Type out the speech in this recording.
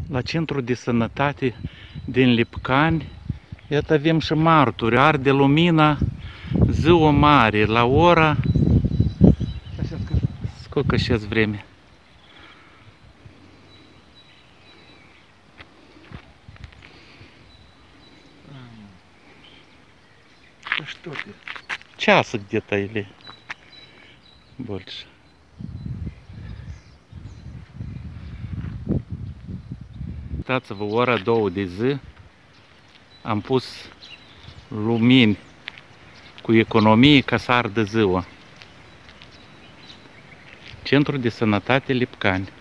La centru de sănătate din Lipcani, iată avem și marturi, arde lumina, ziua mare, la ora, сколько сейчас время? Что ты? Час где-то или больше. Uitați-vă, ora 2 de zi, am pus lumini cu economie ca să ardă ziua. Centru de sănătate Lipcani.